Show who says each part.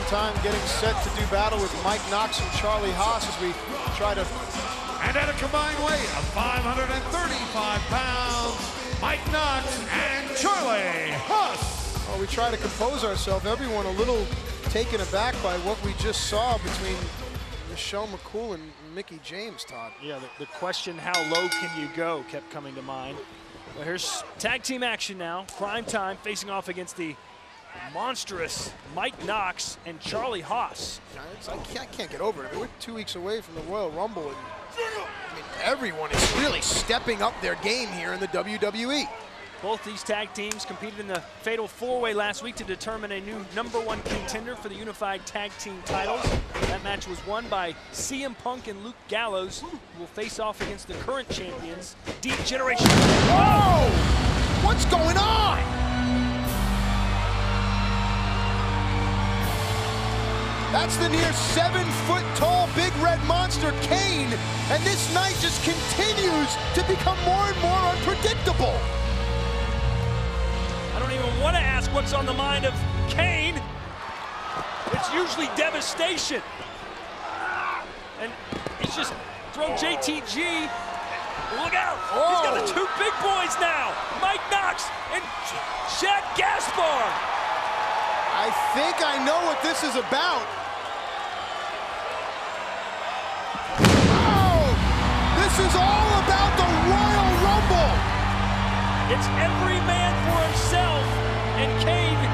Speaker 1: Time getting set to do battle with Mike Knox and Charlie Haas as we try to...
Speaker 2: And at a combined weight of 535 pounds, Mike Knox and Charlie Haas.
Speaker 1: Well, we try to compose ourselves. Everyone a little taken aback by what we just saw between Michelle McCool and Mickie James, Todd.
Speaker 3: Yeah, the question, how low can you go, kept coming to mind. Well, here's tag team action now. Prime Time facing off against the monstrous Mike Knox and Charlie Haas.
Speaker 1: I can't get over it. I mean, we're 2 weeks away from the Royal Rumble, and I mean, everyone is really stepping up their game here in the WWE.
Speaker 3: Both these tag teams competed in the Fatal 4-Way last week to determine a new #1 contender for the Unified Tag Team titles. That match was won by CM Punk and Luke Gallows, who will face off against the current champions, Deep Generation.
Speaker 1: Whoa! What's going on? That's the near 7-foot-tall Big Red Monster, Kane, and this night just continues to become more and more unpredictable.
Speaker 3: I don't even want to ask what's on the mind of Kane. It's usually devastation. And he's just thrown JTG. Look out!
Speaker 1: Whoa.
Speaker 3: He's got the two big boys now, Mike Knox and Shad Gaspar.
Speaker 1: I think I know what this is about. Oh! This is all about the Royal Rumble!
Speaker 3: It's every man for himself, and Kane